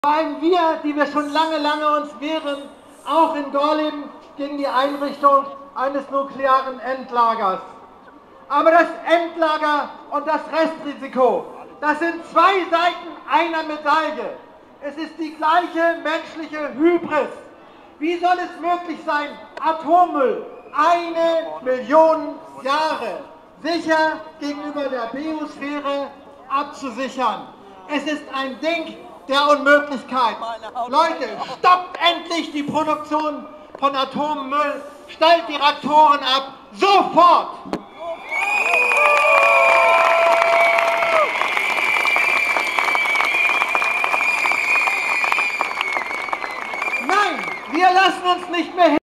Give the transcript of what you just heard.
Vor allem wir, die wir schon lange uns wehren, auch in Gorleben gegen die Einrichtung eines nuklearen Endlagers. Aber das Endlager und das Restrisiko, das sind zwei Seiten einer Medaille. Es ist die gleiche menschliche Hybris. Wie soll es möglich sein, Atommüll 1 Million Jahre sicher gegenüber der Biosphäre abzusichern? Es ist ein Ding der Unmöglichkeit. Leute, stoppt endlich die Produktion von Atommüll, stellt die Reaktoren ab, sofort! Nein, wir lassen uns nicht mehr hin.